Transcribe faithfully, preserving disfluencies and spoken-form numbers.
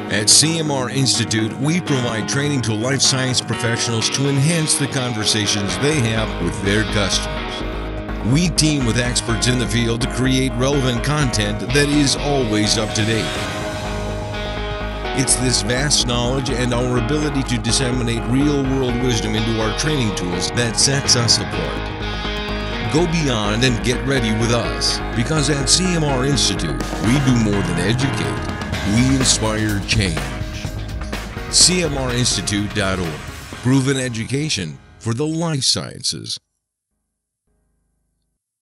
At C M R Institute, we provide training to life science professionals to enhance the conversations they have with their customers. We team with experts in the field to create relevant content that is always up to date. It's this vast knowledge and our ability to disseminate real-world wisdom into our training tools that sets us apart. Go beyond and get ready with us, because at C M R Institute, we do more than educate. We inspire change. C M R institute dot org. Proven education for the life sciences.